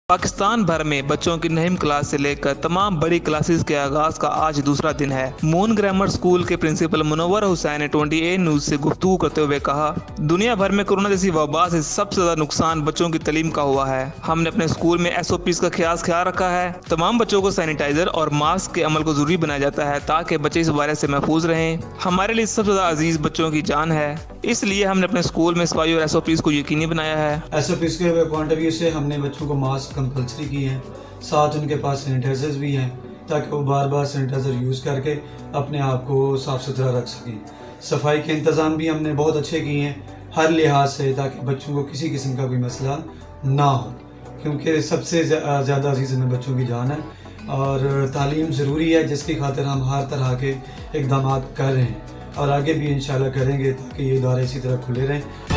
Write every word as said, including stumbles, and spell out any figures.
पाकिस्तान भर में बच्चों की नहीम क्लास से लेकर तमाम बड़ी क्लासेस के आगाज का आज दूसरा दिन है। मून ग्रामर स्कूल के प्रिंसिपल मुनव्वर हुसैन ने ट्वेंटी न्यूज से गुफ्तगू करते हुए कहा, दुनिया भर में कोरोना जैसी वबा से सबसे ज्यादा नुकसान बच्चों की तालीम का हुआ है। हमने अपने स्कूल में एस ओ पीज़ का खास ख्याल रखा है। तमाम बच्चों को सैनिटाइजर और मास्क के अमल को जरूरी बनाया जाता है ताकि बच्चे इस वायरस से महफूज रहें। हमारे लिए सबसे ज्यादा अजीज बच्चों की जान है, इसलिए हमने अपने स्कूल में सफाई और एस ओ पीज़ को यकीनी बनाया है। एस ओ पीज़ के पॉइंट ऑफ व्यू से हमने बच्चों को मास्क कंपलसरी की है, साथ उनके पास सैनिटाइजर्स भी हैं ताकि वो बार बार सैनिटाइजर यूज़ करके अपने आप को साफ़ सुथरा रख सकें। सफाई के इंतज़ाम भी हमने बहुत अच्छे किए हैं हर लिहाज से, ताकि बच्चों को किसी किस्म का कोई मसला ना हो, क्योंकि सबसे ज़्यादा अजीज़ में बच्चों की जान है और तालीम ज़रूरी है, जिसकी खातिर हम हर तरह के इकदाम कर रहे हैं और आगे भी इंशाल्लाह करेंगे ताकि ये इदारे इसी तरह खुले रहें।